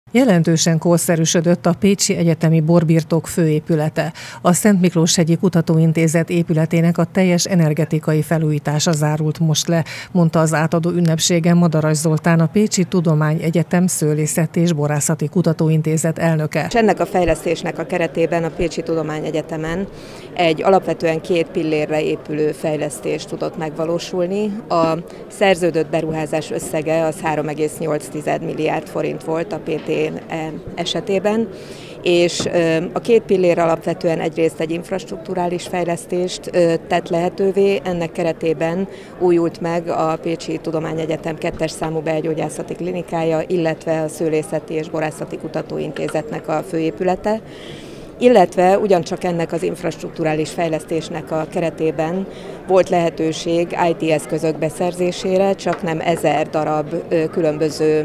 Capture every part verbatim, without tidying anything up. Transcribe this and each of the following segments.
Jelentősen korszerűsödött a Pécsi Egyetemi Borbirtok főépülete. A Szent Miklós-hegyi Kutatóintézet épületének a teljes energetikai felújítása zárult most le, mondta az átadó ünnepségen Madaras Zoltán, a Pécsi Tudományegyetem Szőlészeti és Borászati Kutatóintézet elnöke. És ennek a fejlesztésnek a keretében a Pécsi Tudományegyetemen egy alapvetően két pillérre épülő fejlesztés tudott megvalósulni. A szerződött beruházás összege az három egész nyolc milliárd forint volt a pé té esetében, és a két pillér alapvetően egyrészt egy infrastrukturális fejlesztést tett lehetővé, ennek keretében újult meg a Pécsi Tudományegyetem kettes számú belgyógyászati klinikája, illetve a Szőlészeti és Borászati Kutatóintézetnek a főépülete, illetve ugyancsak ennek az infrastrukturális fejlesztésnek a keretében volt lehetőség i té eszközök beszerzésére, csak nem ezer darab különböző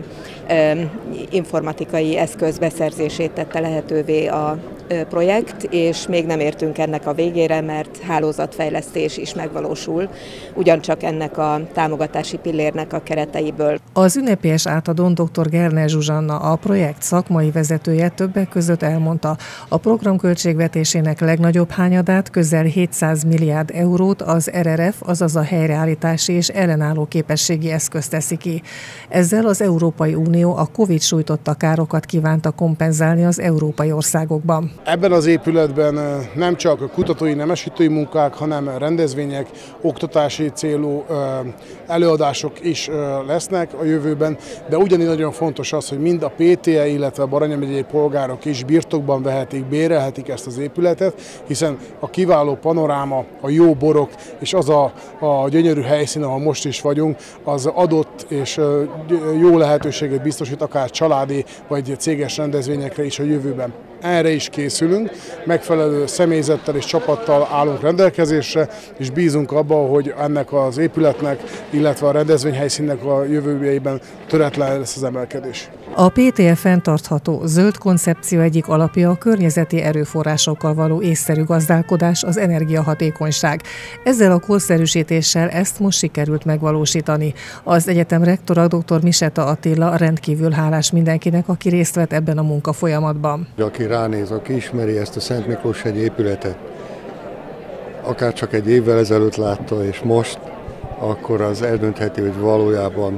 informatikai eszköz beszerzését tette lehetővé a projekt, és még nem értünk ennek a végére, mert hálózatfejlesztés is megvalósul, ugyancsak ennek a támogatási pillérnek a kereteiből. Az ünnepélyes átadón dr. Gerner Zsuzsanna, a projekt szakmai vezetője többek között elmondta, a program költségvetésének legnagyobb hányadát, közel hétszáz milliárd eurót az er er ef, azaz a helyreállítási és ellenálló képességi eszköz teszi ki. Ezzel az Európai Unió a Covid sújtotta károkat kívánta kompenzálni az európai országokban. Ebben az épületben nem csak kutatói, nemesítői munkák, hanem rendezvények, oktatási célú előadások is lesznek a jövőben, de ugyanígy nagyon fontos az, hogy mind a pé té e, illetve a Baranya megyei polgárok is birtokban vehetik, bérelhetik ezt az épületet, hiszen a kiváló panoráma, a jó borok és az a, a gyönyörű helyszín, ahol most is vagyunk, az adott és jó lehetőséget biztosít akár családi vagy céges rendezvényekre is a jövőben. Erre is készülünk, megfelelő személyzettel és csapattal állunk rendelkezésre, és bízunk abban, hogy ennek az épületnek, illetve a rendezvényhelyszínnek a jövőjében töretlen lesz az emelkedés. A pé té e fenntartható zöld koncepció egyik alapja a környezeti erőforrásokkal való észszerű gazdálkodás, az energiahatékonyság. Ezzel a korszerűsítéssel ezt most sikerült megvalósítani. Az egyetem rektora dr. Miseta Attila rendkívül hálás mindenkinek, aki részt vett ebben a munkafolyamatban. Aki ránéz, aki ismeri ezt a Szent Miklós-hegyi épületet, akár csak egy évvel ezelőtt látta, és most, akkor az eldöntheti, hogy valójában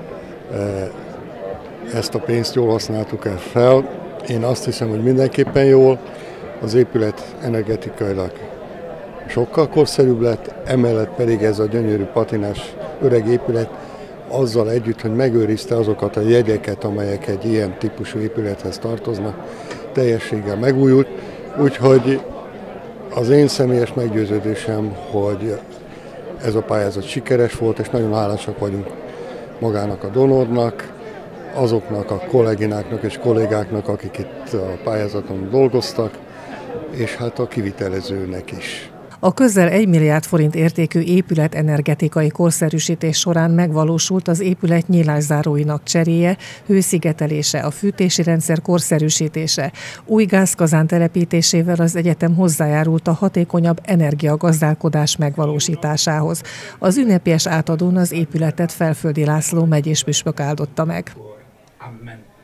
ezt a pénzt jól használtuk el fel. Én azt hiszem, hogy mindenképpen jól. Az épület energetikailag sokkal korszerűbb lett, emellett pedig ez a gyönyörű patinás öreg épület azzal együtt, hogy megőrizte azokat a jegyeket, amelyek egy ilyen típusú épülethez tartoznak, teljességgel megújult. Úgyhogy az én személyes meggyőződésem, hogy ez a pályázat sikeres volt, és nagyon hálásak vagyunk magának a donornak, azoknak a kollégináknak és kollégáknak, akik itt a pályázaton dolgoztak, és hát a kivitelezőnek is. A közel egy milliárd forint értékű épület energetikai korszerűsítés során megvalósult az épület nyílászáróinak cseréje, hőszigetelése, a fűtési rendszer korszerűsítése. Új gázkazán telepítésével az egyetem hozzájárult a hatékonyabb energiagazdálkodás megvalósításához. Az ünnepélyes átadón az épületet Felföldi László megyéspüspök áldotta meg. Amen.